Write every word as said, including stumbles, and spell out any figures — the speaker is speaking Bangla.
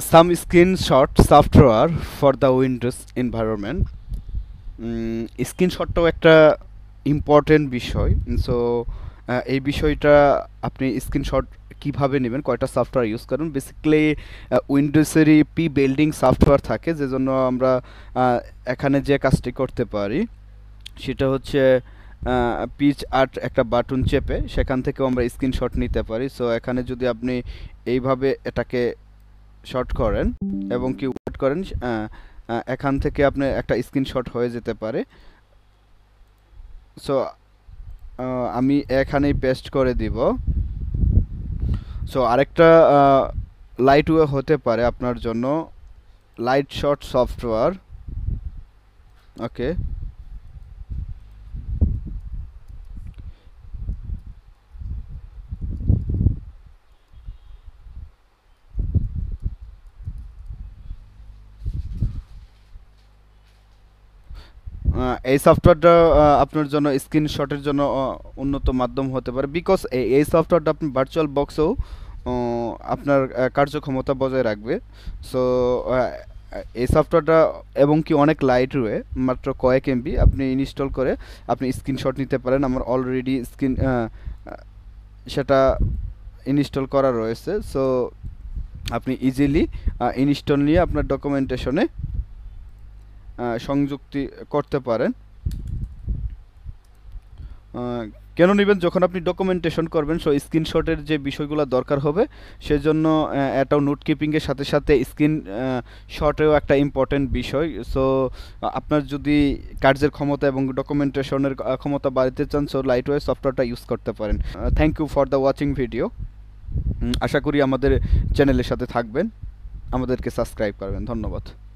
some screenshot software for the Windows environment. স্ক্রিনশটটাও একটা ইম্পর্টেন্ট বিষয়। সো এই বিষয়টা আপনি স্ক্রিনশট কিভাবে নেবেন, কয়টা সফটওয়্যার ইউজ করুন। বেসিক্যালি উইন্ডোজেরই পি বিল্ডিং সফটওয়্যার থাকে, যে জন্য আমরা এখানে যে কাজটি করতে পারি সেটা হচ্ছে পিচ আর্ট একটা বাটন চেপে সেখান থেকেও আমরা স্ক্রিনশট নিতে পারি। সো এখানে যদি আপনি এইভাবে এটাকে শর্ট করেন এবং কি ওয়েট করেন, এখান থেকে আপনি একটা স্ক্রিনশট হয়ে যেতে পারে। সো আমি এখানেই পেস্ট করে দিব। সো আরেকটা লাইট ওয়ে হতে পারে আপনার জন্য লাইট শট সফটওয়্যার। ওকে, এই সফটওয়্যারটা আপনার জন্য স্ক্রিনশটের জন্য উন্নত মাধ্যম হতে পারে, বিকজ এই সফটওয়্যারটা আপনি ভার্চুয়াল বক্সেও আপনার কার্যক্ষমতা বজায় রাখবে। সো এই সফটওয়্যারটা এবং কি অনেক লাইট ওয়ে, মাত্র কয়েক এমবি, আপনি ইনস্টল করে আপনি স্ক্রিনশট নিতে পারেন। আমার অলরেডি স্ক্রিন সেটা ইনস্টল করা রয়েছে। সো আপনি ইজিলি ইনস্টল নিয়ে আপনার ডকুমেন্টেশনে সংযুক্তি করতে পারেন। কেন নেবেন, যখন আপনি ডকুমেন্টেশন করবেন সো স্ক্রিনশটের যে বিষয়গুলো দরকার হবে সেজন্য এটাও নোট কিপিংয়ের সাথে সাথে স্ক্রিন শটেও একটা ইম্পর্টেন্ট বিষয়। সো আপনার যদি কার্যের ক্ষমতা এবং ডকুমেন্টেশনের ক্ষমতা বাড়াতে চান সো লাইটওয়ে সফটওয়্যারটা ইউজ করতে পারেন। Thank you for the watching video. আশা করি আমাদের চ্যানেলের সাথে থাকবেন, আমাদেরকে সাবস্ক্রাইব করবেন। ধন্যবাদ।